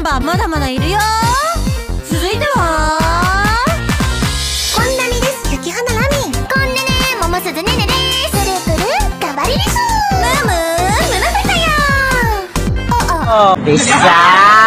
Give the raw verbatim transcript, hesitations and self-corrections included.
バーまだまだいるよ。続いてはこんなみです。雪花ラミ。こんねね桃鈴ねねです。プルプルガバリリス。ムームームムフタよ。 お、お、びっさー。